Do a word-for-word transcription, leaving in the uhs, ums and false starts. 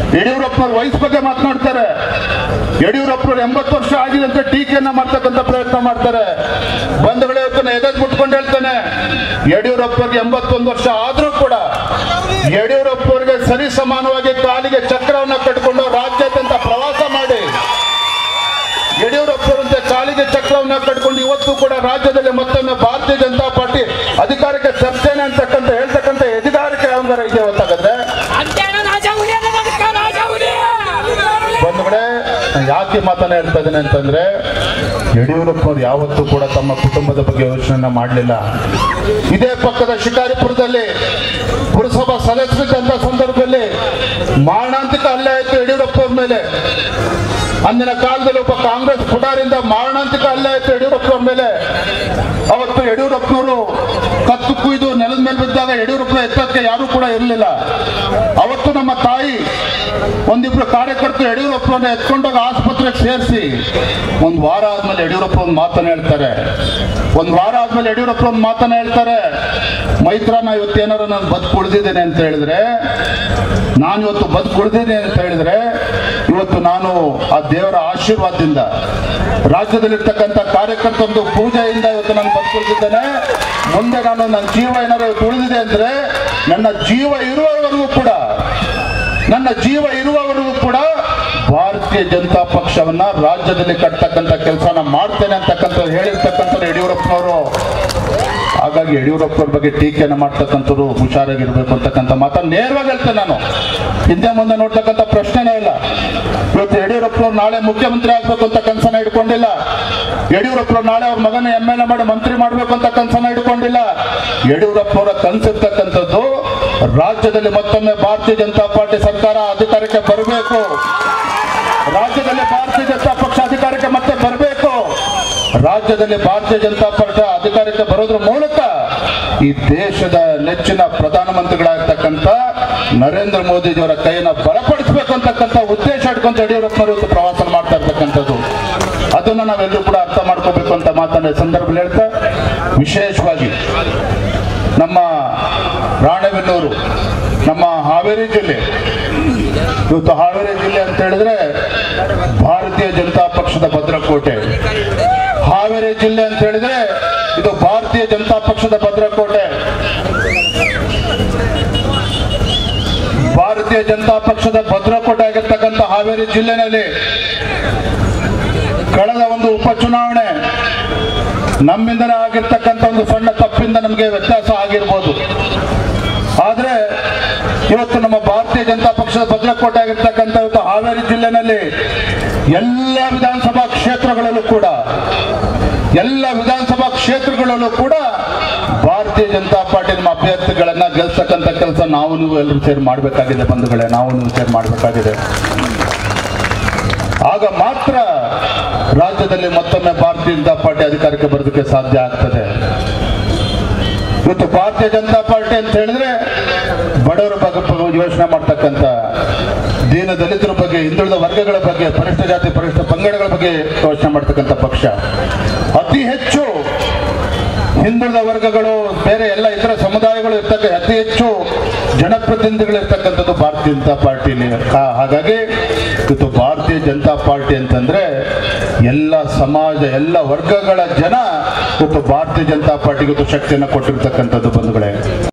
ಯಡಿಯೂರಪ್ಪನವ್ರ ವಯಸ್ಸು ಬಗ್ಗೆ ಮಾತನಾಡ್ತಾರೆ. ಯಡಿಯೂರಪ್ಪನವ್ರು ಎಂಬತ್ತು ವರ್ಷ ಆಗಿದೆ ಅಂತ ಟೀಕೆಯನ್ನ ಮಾಡ್ತಕ್ಕಂಥ ಪ್ರಯತ್ನ ಮಾಡ್ತಾರೆ. ಬಂಧುಗಳೇ, ಎದೆ ಮುಟ್ಕೊಂಡು ಹೇಳ್ತಾನೆ, ಯಡಿಯೂರಪ್ಪರಿಗೆ ಎಂಬತ್ತೊಂದು ವರ್ಷ ಆದ್ರೂ ಕೂಡ ಯಡಿಯೂರಪ್ಪರಿಗೆ ಸರಿ ಸಮಾನವಾಗಿ ಕಾಲಿಗೆ ಚಕ್ರವನ್ನ ಕಟ್ಕೊಂಡು ರಾಜ್ಯಾದ್ಯಂತ ಪ್ರವಾಸ ಮಾಡಿ ಯಡಿಯೂರಪ್ಪರಂತೆ ಕಾಲಿಗೆ ಚಕ್ರವನ್ನ ಕಟ್ಕೊಂಡು ಇವತ್ತು ಕೂಡ ರಾಜ್ಯದಲ್ಲಿ ಮತ್ತೊಮ್ಮೆ ಭಾರತೀಯ ಜನತಾ ಪಾರ್ಟಿ ಅಧಿಕಾರಕ್ಕೆ ತರ್ತೇನೆ ಅಂತಕ್ಕಂಥ ಹೇಳ್ತಕ್ಕಂಥ ಎದಿಗಾರಿಕೆ ಅವರ ಇದೆ ಗೊತ್ತಾಗತ್ತೆ. ಬಂಧುಗಳೇ, ಯಾಕೆ ಮಾತನ್ನ ಹೇಳ್ತಾ ಇದ್ದೇನೆ ಅಂತಂದ್ರೆ, ಯಡಿಯೂರಪ್ಪನವ್ರು ಯಾವತ್ತೂ ಕೂಡ ತಮ್ಮ ಕುಟುಂಬದ ಬಗ್ಗೆ ಯೋಚನೆ ಮಾಡಲಿಲ್ಲ. ಇದೇ ಪಕ್ಕದ ಶಿಕಾರಿಪುರದಲ್ಲಿ ಪುರಸಭಾ ಸದಸ್ಯರಿದ್ದಂತ ಸಂದರ್ಭದಲ್ಲಿ ಮಾರಣಾಂತಿಕ ಹಲ್ಲೆ ಆಯಿತು ಯಡಿಯೂರಪ್ಪನವ್ರ ಮೇಲೆ. ಅಂದಿನ ಕಾಲದಲ್ಲಿ ಒಬ್ಬ ಕಾಂಗ್ರೆಸ್ ಪುಟಾರಿಂದ ಮಾರಣಾಂತಿಕ ಹಲ್ಲೆ ಆಯಿತು ಯಡಿಯೂರಪ್ಪನವ್ರ ಮೇಲೆ. ಅವತ್ತು ಯಡಿಯೂರಪ್ಪನವರು ಕತ್ತು ಕುಯ್ದು ನೆಲದ ಮೇಲೆ ಬಿದ್ದಾಗ ಯಡಿಯೂರಪ್ಪನ ಎತ್ತಕ್ಕೆ ಯಾರು ಕೂಡ ಇರಲಿಲ್ಲ. ಅವತ್ತು ನಮ್ಮ ತಾಯಿ ಒಂದಿಬ್ರು ಕಾರ್ಯಕರ್ತರು ಯಡಿಯೂರಪ್ಪನ ಎತ್ಕೊಂಡೋಗಿ ಆಸ್ಪತ್ರೆಗೆ ಸೇರಿಸಿ ಒಂದ್ ವಾರ ಆದ್ಮೇಲೆ ಯಡಿಯೂರಪ್ಪ ಒಂದು ಮಾತನ್ನ ಹೇಳ್ತಾರೆ. ಒಂದ್ ವಾರ ಆದ್ಮೇಲೆ ಯಡಿಯೂರಪ್ಪ ಒಂದು ಮಾತನ್ನ ಹೇಳ್ತಾರೆ, ಮೈತ್ರ ನಾ ಇವತ್ತು ಏನಾರು ನಾನು ಬದುಕು ಉಳಿದಿದ್ದೇನೆ ಅಂತ ಹೇಳಿದ್ರೆ, ನಾನು ಇವತ್ತು ಬದುಕು ಉಳಿದಿದ್ದೇನೆ ಅಂತ ಹೇಳಿದ್ರೆ ಇವತ್ತು ನಾನು ಆ ದೇವರ ಆಶೀರ್ವಾದದಿಂದ, ರಾಜ್ಯದಲ್ಲಿರ್ತಕ್ಕಂಥ ಕಾರ್ಯಕರ್ತಂದು ಪೂಜೆಯಿಂದ ಇವತ್ತು ನಾನು ಬದುಕುಳಿದಿದ್ದೇನೆ. ಮುಂದೆ ನಾನು ನನ್ನ ಜೀವ ಏನಾರು ಉಳಿದಿದೆ ಅಂದ್ರೆ ನನ್ನ ಜೀವ ಇರುವವರೆಗೂ ಕೂಡ ನನ್ನ ಜೀವ ಇರುವವರೆಗೂ ಕೂಡ ಭಾರತೀಯ ಜನತಾ ಪಕ್ಷವನ್ನ ರಾಜ್ಯದಲ್ಲಿ ಕಟ್ತಕ್ಕಂಥ ಕೆಲಸನ ಮಾಡ್ತೇನೆ ಅಂತಕ್ಕಂಥ ಹೇಳಿರ್ತಕ್ಕಂಥ ಯಡಿಯೂರಪ್ಪನವರು. ಹಾಗಾಗಿ ಯಡಿಯೂರಪ್ಪನವ್ರ ಬಗ್ಗೆ ಟೀಕೆಯನ್ನು ಮಾಡ್ತಕ್ಕಂಥವ್ರು ಹುಷಾರಾಗಿರ್ಬೇಕು ಅಂತಕ್ಕಂಥ ಮಾತನ್ನು ನೇರವಾಗಿ ಹೇಳ್ತೇನೆ ನಾನು. ಹಿಂದೆ ಮುಂದೆ ನೋಡ್ತಕ್ಕಂಥ ಪ್ರಶ್ನೆನೇ ಇಲ್ಲ. ಇವತ್ತು ಯಡಿಯೂರಪ್ಪನವ್ರು ನಾಳೆ ಮುಖ್ಯಮಂತ್ರಿ ಆಗ್ಬೇಕು ಅಂತ ಕನಸನ್ನ ಇಟ್ಕೊಂಡಿಲ್ಲ. ಯಡಿಯೂರಪ್ಪನವ್ರು ನಾಳೆ ಅವ್ರ ಮಗನ ಎಂ ಎಲ್ ಎ ಮಾಡಿ ಮಂತ್ರಿ ಮಾಡ್ಬೇಕು ಅಂತ ಕನಸನ್ನ ಇಟ್ಕೊಂಡಿಲ್ಲ. ಯಡಿಯೂರಪ್ಪನವರ ಕನಸಿರ್ತಕ್ಕಂಥದ್ದು ರಾಜ್ಯದಲ್ಲಿ ಮತ್ತೊಮ್ಮೆ ಭಾರತೀಯ ಜನತಾ ಪಾರ್ಟಿ ಸರ್ಕಾರ ಅಧಿಕಾರಕ್ಕೆ ಬರಬೇಕು, ರಾಜ್ಯದಲ್ಲಿ ಭಾರತೀಯ ಜನತಾ ಪಕ್ಷ ಅಧಿಕಾರಕ್ಕೆ ಮತ್ತೆ ಬರಬೇಕು. ರಾಜ್ಯದಲ್ಲಿ ಭಾರತೀಯ ಜನತಾ ಪಾರ್ಟಿ ಅಧಿಕಾರಕ್ಕೆ ಬರೋದ್ರ ಮೂಲಕ ಈ ದೇಶದ ನೆಚ್ಚಿನ ಪ್ರಧಾನಮಂತ್ರಿಗಳಾಗಿರ್ತಕ್ಕಂಥ ನರೇಂದ್ರ ಮೋದಿಜಿಯವರ ಕೈಯನ್ನು ಬಲಪಡಿಸಬೇಕು ಅಂತಕ್ಕಂಥ ಉದ್ದೇಶ ಇಟ್ಕೊಂತ ಯಡಿಯೂರಪ್ಪನವರು ಇವತ್ತು ಪ್ರವಾಸ ಮಾಡ್ತಾ ಇರ್ತಕ್ಕಂಥದ್ದು. ಅದನ್ನು ನಾವೆಲ್ಲರೂ ಕೂಡ ಅರ್ಥ ಮಾಡ್ಕೋಬೇಕು ಅಂತ ಮಾತನ್ನ ಸಂದರ್ಭದಲ್ಲಿ ಹೇಳ್ತಾ, ವಿಶೇಷವಾಗಿ ನಮ್ಮ ರಾಣೆಬೆನ್ನೂರು, ನಮ್ಮ ಹಾವೇರಿ ಜಿಲ್ಲೆ, ಇವತ್ತು ಹಾವೇರಿ ಜಿಲ್ಲೆ ಅಂತ ಹೇಳಿದ್ರೆ ಭಾರತೀಯ ಜನತಾ ಪಕ್ಷದ ಭದ್ರಕೋಟೆ. ಹಾವೇರಿ ಜಿಲ್ಲೆ ಅಂತ ಹೇಳಿದ್ರೆ ಇದು ಭಾರತೀಯ ಜನತಾ ಪಕ್ಷದ ಭದ್ರಕೋಟೆ. ಭಾರತೀಯ ಜನತಾ ಪಕ್ಷದ ಭದ್ರಕೋಟೆ ಆಗಿರ್ತಕ್ಕಂಥ ಹಾವೇರಿ ಜಿಲ್ಲೆನಲ್ಲಿ ಕಳೆದ ಒಂದು ಉಪಚುನಾವಣೆ ನಮ್ಮಿಂದಲೇ ಆಗಿರ್ತಕ್ಕಂಥ ಒಂದು ಸಣ್ಣ ತಪ್ಪಿಂದ ನಮಗೆ ವ್ಯತ್ಯಾಸ ಆಗಿರ್ಬೋದು. ಆದ್ರೆ ಇವತ್ತು ನಮ್ಮ ಭಾರತೀಯ ಜನತಾ ಪಕ್ಷದ ಭದ್ರಕೋಟೆ ಆಗಿರ್ತಕ್ಕಂಥ ಇವತ್ತು ಹಾವೇರಿ ಜಿಲ್ಲೆನಲ್ಲಿ ಎಲ್ಲ ವಿಧಾನಸಭಾ ಕ್ಷೇತ್ರಗಳಲ್ಲೂ ಕೂಡ ಎಲ್ಲ ವಿಧಾನಸಭಾ ಕ್ಷೇತ್ರಗಳಲ್ಲೂ ಕೂಡ ಭಾರತೀಯ ಜನತಾ ಪಾರ್ಟಿ ನಮ್ಮ ಅಭ್ಯರ್ಥಿಗಳನ್ನ ಗೆಲ್ಸಕ್ಕಂಥ ಕೆಲಸ ನಾವು ನೀವು ಎಲ್ಲರೂ ಸೇರಿ ಮಾಡಬೇಕಾಗಿದೆ ಬಂಧುಗಳೇ, ನಾವು ನೀವು ಸೇರಿ ಮಾಡಬೇಕಾಗಿದೆ. ಆಗ ಮಾತ್ರ ರಾಜ್ಯದಲ್ಲಿ ಮತ್ತೊಮ್ಮೆ ಭಾರತೀಯ ಜನತಾ ಪಾರ್ಟಿ ಅಧಿಕಾರಕ್ಕೆ ಬರೋದಕ್ಕೆ ಸಾಧ್ಯ ಆಗ್ತದೆ. ಇವತ್ತು ಭಾರತೀಯ ಜನತಾ ಪಾರ್ಟಿ ಅಂತ ಹೇಳಿದ್ರೆ ಬಡವರ ಬಗ್ಗೆ ಯೋಚನೆ ಮಾಡ್ತಕ್ಕಂಥ, ದೀನ ದಲಿತರ ಬಗ್ಗೆ, ಹಿಂದುಳಿದ ವರ್ಗಗಳ ಬಗ್ಗೆ, ಪರಿಷ್ಠ ಜಾತಿ ಪರಿಷ್ಠ ಪಂಗಡಗಳ ಬಗ್ಗೆ ಯೋಚನೆ ಮಾಡ್ತಕ್ಕಂಥ ಪಕ್ಷ. ಅತಿ ಹೆಚ್ಚು ಹಿಂದುಳಿದ ವರ್ಗಗಳು, ಬೇರೆ ಎಲ್ಲ ಇತರ ಸಮುದಾಯಗಳು ಇರ್ತಕ್ಕ ಅತಿ ಹೆಚ್ಚು ಜನಪ್ರತಿನಿಧಿಗಳು ಇರ್ತಕ್ಕಂಥದ್ದು ಭಾರತೀಯ ಜನತಾ ಪಾರ್ಟಿಲಿ. ಹಾಗಾಗಿ ಇವತ್ತು ಭಾರತೀಯ ಜನತಾ ಪಾರ್ಟಿ ಅಂತಂದ್ರೆ ಎಲ್ಲ ಸಮಾಜ, ಎಲ್ಲ ವರ್ಗಗಳ ಜನ ಇವತ್ತು ಭಾರತೀಯ ಜನತಾ ಪಾರ್ಟಿಗೆ ಶಕ್ತಿಯನ್ನು ಕೊಟ್ಟಿರ್ತಕ್ಕಂಥದ್ದು ಬಂಧುಗಳೇ.